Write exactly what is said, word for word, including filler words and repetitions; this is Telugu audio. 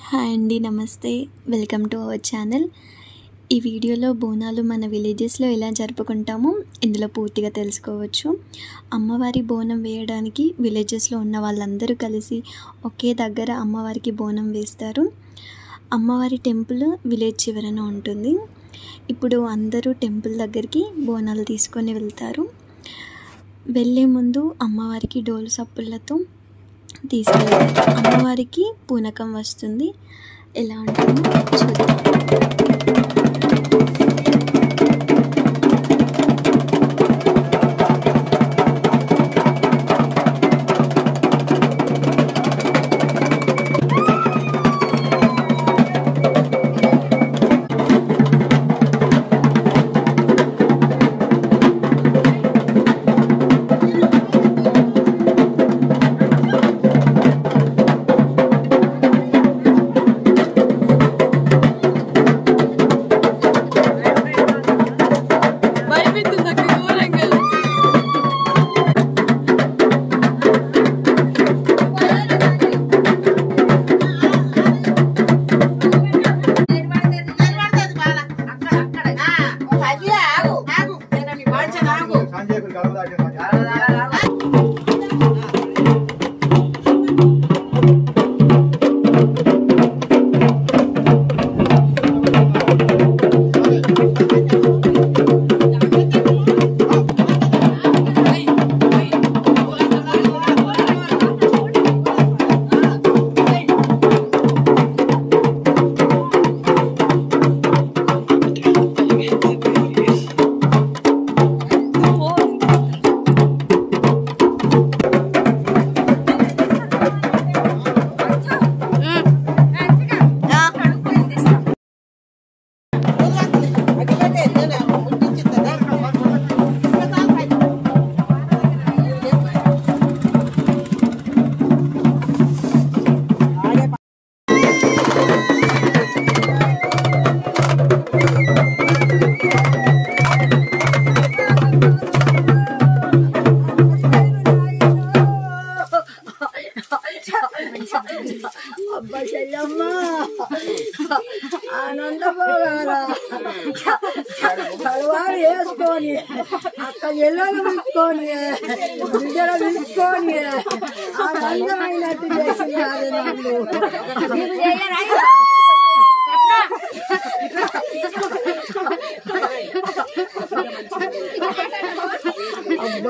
హాయ్ అండి, నమస్తే. Welcome to our channel. ఈ వీడియోలో బోనాలు మన విలేజెస్లో ఎలా జరుపుకుంటామో ఇందులో పూర్తిగా తెలుసుకోవచ్చు. అమ్మవారి బోనం వేయడానికి విలేజెస్లో ఉన్న వాళ్ళందరూ కలిసి ఒకే దగ్గర అమ్మవారికి బోనం వేస్తారు. అమ్మవారి టెంపుల్ విలేజ్ చివరన ఉంటుంది. ఇప్పుడు అందరూ టెంపుల్ దగ్గరికి బోనాలు తీసుకొని వెళ్తారు. వెళ్ళే ముందు అమ్మవారికి డోలు సప్పులతో తీసుకెళ్తారు. అమ్మవారికి పూనకం వస్తుంది. ఎలా ఉంటుందో చూద్దాం. అబ్బా చెల్లమ్మ ఆనందపోగాల తలవారు వేసుకొని అక్క ఎల్లలు పిలుచుకొని బిడ్డలు పిలుచుకొని ఆనందమైనట్టు చేసినారు నన్ను.